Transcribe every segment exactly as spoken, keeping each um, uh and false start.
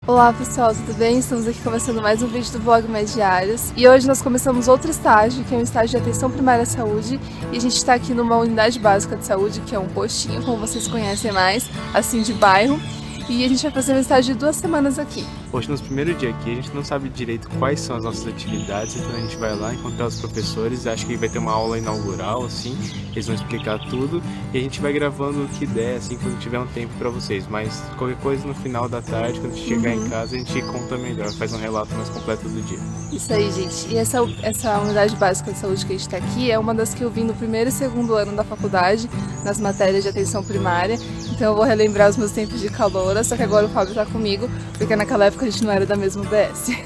Olá pessoal, tudo bem? Estamos aqui começando mais um vídeo do Vlog Mais Diários e hoje nós começamos outro estágio, que é um estágio de atenção primária à saúde, e a gente está aqui numa unidade básica de saúde, que é um postinho, como vocês conhecem mais, assim de bairro, e a gente vai fazer um estágio de duas semanas aqui. Hoje, nosso primeiro dia aqui, a gente não sabe direito quais são as nossas atividades, então a gente vai lá encontrar os professores, acho que vai ter uma aula inaugural, assim, eles vão explicar tudo, e a gente vai gravando o que der, assim, quando tiver um tempo pra vocês, mas qualquer coisa no final da tarde, quando a gente chegar uhum. em casa, a gente conta melhor, faz um relato mais completo do dia. Isso aí, gente, e essa, essa unidade básica de saúde que a gente tá aqui é uma das que eu vim no primeiro e segundo ano da faculdade, nas matérias de atenção primária, então eu vou relembrar os meus tempos de caloura, só que agora o Fábio tá comigo, porque naquela época a gente não era da mesma U B S.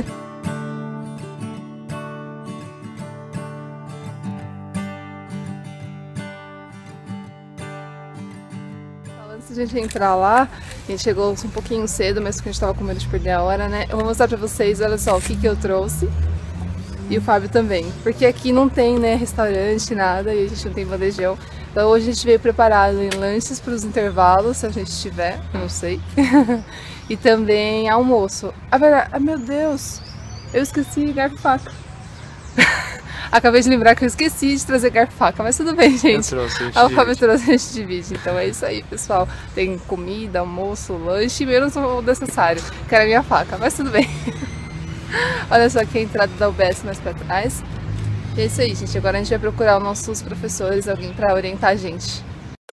Antes de a gente entrar lá, a gente chegou um pouquinho cedo, mas porque a gente tava com medo de perder a hora, né? Eu vou mostrar pra vocês, olha só, o que que eu trouxe. E o Fábio também, porque aqui não tem, né, restaurante, nada, e a gente não tem bandejão. Então hoje a gente veio preparado em lanches para os intervalos, se a gente tiver, não sei. E também almoço. A verdade, ah, meu Deus, eu esqueci garfo e faca. Acabei de lembrar que eu esqueci de trazer garfo e faca, mas tudo bem, gente. Ah, o Fábio trouxe, a gente divide. Então é isso aí, pessoal. Tem comida, almoço, lanche, menos o necessário, que era a minha faca, mas tudo bem. Olha só aqui a entrada da U B S mais pra trás. E é isso aí, gente. Agora a gente vai procurar os nossos professores, alguém pra orientar a gente.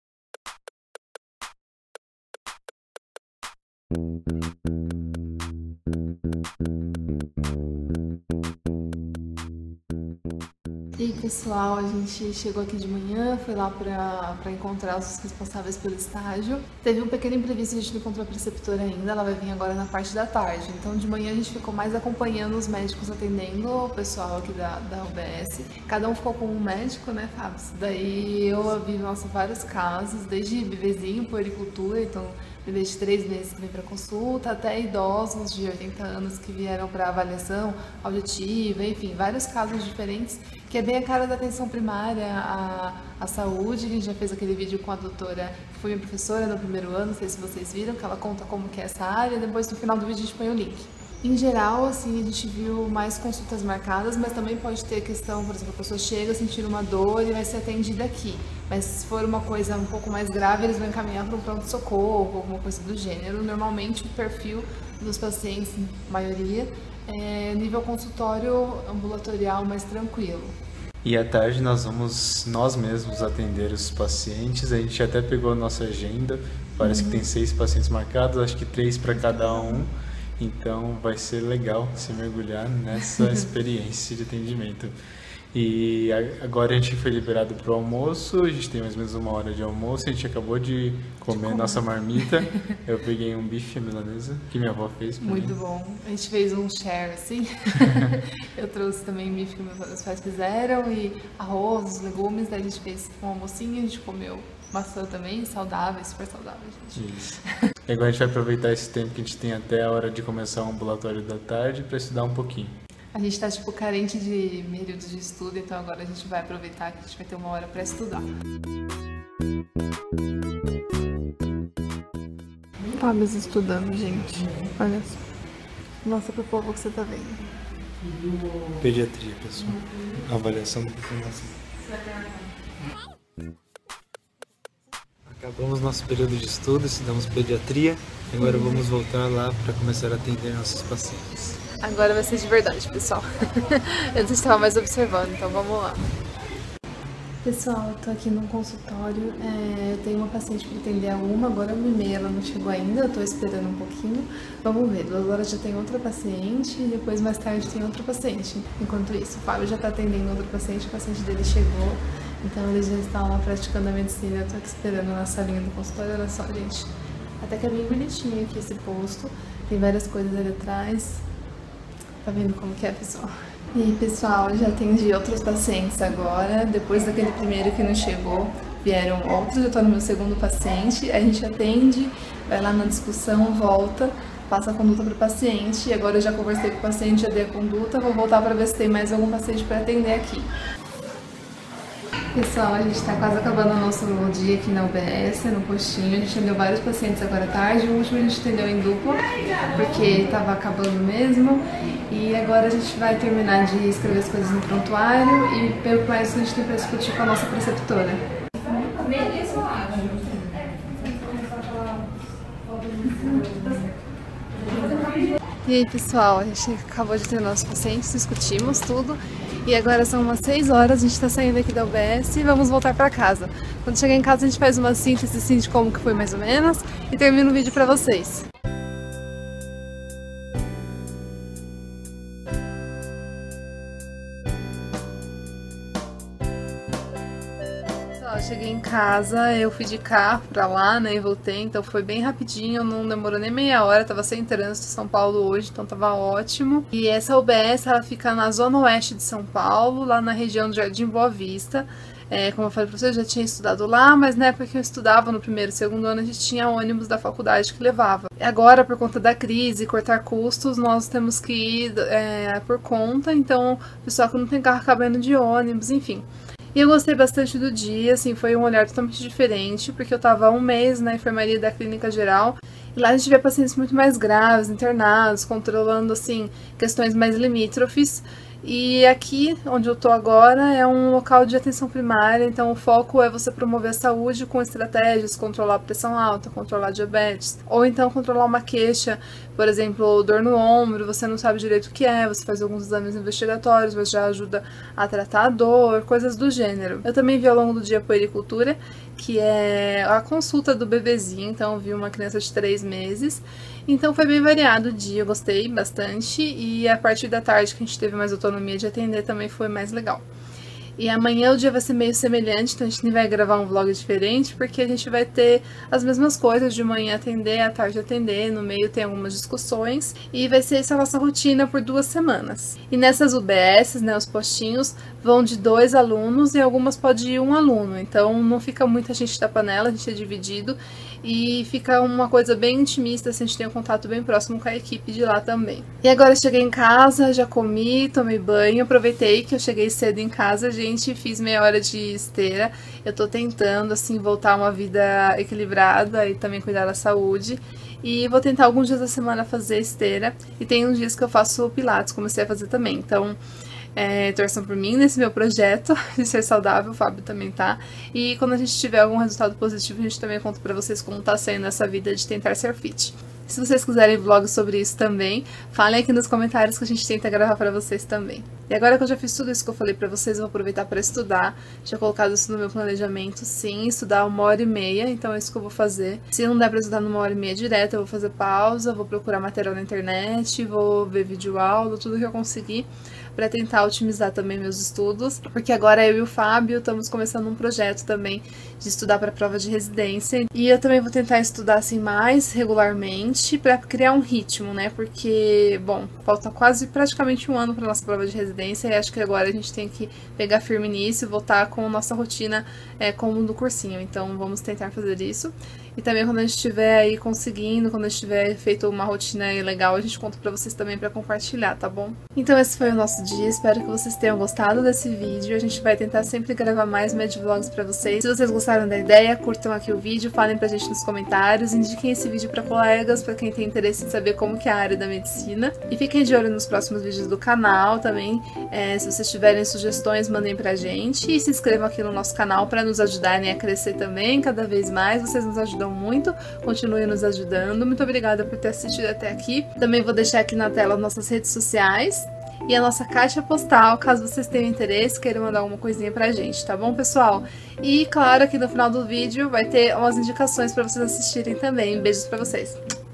E aí, pessoal, a gente chegou aqui de manhã, foi lá pra, pra encontrar os responsáveis pelo estágio. Teve um pequeno imprevisto, a gente não encontrou a preceptora ainda, ela vai vir agora na parte da tarde. Então de manhã a gente ficou mais acompanhando os médicos atendendo o pessoal aqui da, da U B S. Cada um ficou com um médico, né, Fábio? Daí eu vi, nossa, vários casos, desde bebezinho, puericultura, então bebê de três meses que vem para consulta, até idosos de oitenta anos que vieram para avaliação auditiva, enfim, vários casos diferentes, que é bem a cara da atenção primária à, à saúde. A gente já fez aquele vídeo com a doutora, que foi minha professora no primeiro ano, não sei se vocês viram, que ela conta como que é essa área, depois no final do vídeo a gente põe o link. Em geral, assim, a gente viu mais consultas marcadas, mas também pode ter questão, por exemplo, a pessoa chega a sentir uma dor e vai ser atendida aqui. Mas se for uma coisa um pouco mais grave, eles vão encaminhar para um pronto-socorro, alguma coisa do gênero. Normalmente o perfil dos pacientes, a maioria, é nível consultório ambulatorial mais tranquilo. E à tarde nós vamos nós mesmos atender os pacientes, a gente até pegou a nossa agenda, parece uhum. que tem seis pacientes marcados, acho que três para cada um. Então vai ser legal se mergulhar nessa experiência de atendimento. E agora a gente foi liberado para o almoço, a gente tem mais ou menos uma hora de almoço, a gente acabou de comer a nossa marmita. Eu peguei um bife à milanesa, que minha avó fez pra Muito mim. bom. A gente fez um share assim. Eu trouxe também bife que meus pais fizeram, e arroz, legumes, daí a gente fez um almocinho, a gente comeu maçã também, saudável, super saudável, gente. Isso. E agora a gente vai aproveitar esse tempo que a gente tem até a hora de começar o ambulatório da tarde para estudar um pouquinho. A gente tá, tipo, carente de períodos de estudo, então agora a gente vai aproveitar que a gente vai ter uma hora para estudar. Fábio estudando, gente. Olha só. Mostra pro povo o que você tá vendo. Pediatria, pessoal. Avaliação da população. Acabamos nosso período de estudo, estudamos pediatria, agora vamos voltar lá para começar a atender nossos pacientes. Agora vai ser de verdade, pessoal. Eu estava mais observando, então vamos lá. Pessoal, eu tô aqui no consultório, é, eu tenho uma paciente para atender a uma, agora é uma e meia, ela não chegou ainda, eu tô esperando um pouquinho. Vamos ver, duas horas já tem outra paciente e depois mais tarde tem outra paciente. Enquanto isso, o Fábio já tá atendendo outra paciente, o paciente dele chegou. Então eles já estão lá praticando a medicina, eu tô aqui esperando na salinha do consultório. Olha só, gente, até que é bem bonitinho aqui esse posto, tem várias coisas ali atrás. Tá vendo como que é, pessoal? E aí, pessoal, já atendi outros pacientes agora, depois daquele primeiro que não chegou, vieram outros, eu tô no meu segundo paciente, a gente atende, vai lá na discussão, volta, passa a conduta para o paciente, e agora eu já conversei com o paciente, já dei a conduta, vou voltar para ver se tem mais algum paciente para atender aqui. Pessoal, a gente tá quase acabando o nosso dia aqui na U B S, no postinho. A gente atendeu vários pacientes agora à tarde. O último a gente atendeu em dupla, porque tava acabando mesmo. E agora a gente vai terminar de escrever as coisas no prontuário e ver o que mais a gente tem pra discutir com a nossa preceptora. E aí, pessoal, a gente acabou de ter nossos pacientes, discutimos tudo. E agora são umas seis horas, a gente tá saindo aqui da U B S e vamos voltar pra casa. Quando chegar em casa a gente faz uma síntese assim, de como que foi mais ou menos e termina o vídeo pra vocês. Cheguei em casa, eu fui de carro pra lá, né, e voltei, então foi bem rapidinho, não demorou nem meia hora, tava sem trânsito em São Paulo hoje, então tava ótimo. E essa U B S, ela fica na zona oeste de São Paulo, lá na região do Jardim Boa Vista. É, como eu falei pra vocês, eu já tinha estudado lá, mas na época que eu estudava, no primeiro e segundo ano, a gente tinha ônibus da faculdade que levava. Agora, por conta da crise e cortar custos, nós temos que ir é, por conta, então o pessoal que não tem carro acaba indo de ônibus, enfim. E eu gostei bastante do dia, assim, foi um olhar totalmente diferente, porque eu tava há um mês na enfermaria da clínica geral, e lá a gente vê pacientes muito mais graves, internados, controlando, assim, questões mais limítrofes. E aqui, onde eu tô agora, é um local de atenção primária, então o foco é você promover a saúde com estratégias, controlar a pressão alta, controlar a diabetes, ou então controlar uma queixa, por exemplo, dor no ombro, você não sabe direito o que é, você faz alguns exames investigatórios, mas já ajuda a tratar a dor, coisas do gênero. Eu também vi ao longo do dia a puericultura, que é a consulta do bebezinho, então eu vi uma criança de três meses, então foi bem variado o dia, eu gostei bastante, e a partir da tarde que a gente teve mais autonomia de atender também foi mais legal. E amanhã o dia vai ser meio semelhante, então a gente nem vai gravar um vlog diferente, porque a gente vai ter as mesmas coisas, de manhã atender, à tarde atender, no meio tem algumas discussões, e vai ser essa a nossa rotina por duas semanas. E nessas U B S, né, os postinhos, vão de dois alunos e algumas pode ir um aluno, então não fica muita gente da panela, a gente é dividido, e fica uma coisa bem intimista, assim, a gente tem um contato bem próximo com a equipe de lá também. E agora eu cheguei em casa, já comi, tomei banho, aproveitei que eu cheguei cedo em casa, gente, fiz meia hora de esteira. Eu tô tentando, assim, voltar a uma vida equilibrada e também cuidar da saúde. E vou tentar alguns dias da semana fazer esteira, e tem uns dias que eu faço pilates, comecei a fazer também, então... É, torçam por mim nesse meu projeto de ser saudável, o Fábio também tá. E quando a gente tiver algum resultado positivo, a gente também conta pra vocês como tá sendo essa vida de tentar ser fit. Se vocês quiserem vlogs sobre isso também, falem aqui nos comentários que a gente tenta gravar pra vocês também. E agora que eu já fiz tudo isso que eu falei pra vocês, eu vou aproveitar pra estudar. Tinha colocado isso no meu planejamento, sim, estudar uma hora e meia, então é isso que eu vou fazer. Se não der pra estudar numa hora e meia direto, eu vou fazer pausa, vou procurar material na internet, vou ver videoaula, tudo que eu conseguir, para tentar otimizar também meus estudos, porque agora eu e o Fábio estamos começando um projeto também de estudar para a prova de residência, e eu também vou tentar estudar assim mais regularmente para criar um ritmo, né, porque, bom, falta quase praticamente um ano para nossa prova de residência, e acho que agora a gente tem que pegar firme nisso e voltar com a nossa rotina é, como do cursinho, então vamos tentar fazer isso. E também quando a gente estiver aí conseguindo, quando a gente tiver feito uma rotina legal, a gente conta pra vocês também pra compartilhar, tá bom? Então esse foi o nosso dia, espero que vocês tenham gostado desse vídeo. A gente vai tentar sempre gravar mais medvlogs pra vocês. Se vocês gostaram da ideia, curtam aqui o vídeo, falem pra gente nos comentários, indiquem esse vídeo pra colegas, pra quem tem interesse em saber como que é a área da medicina. E fiquem de olho nos próximos vídeos do canal também. É, se vocês tiverem sugestões, mandem pra gente. E se inscrevam aqui no nosso canal pra nos ajudarem a crescer também, cada vez mais. Vocês nos ajudam muito, continue nos ajudando. Muito obrigada por ter assistido até aqui. Também vou deixar aqui na tela nossas redes sociais e a nossa caixa postal, caso vocês tenham interesse, queiram mandar alguma coisinha pra gente, tá bom, pessoal? E claro, aqui no final do vídeo vai ter umas indicações pra vocês assistirem também. Beijos pra vocês!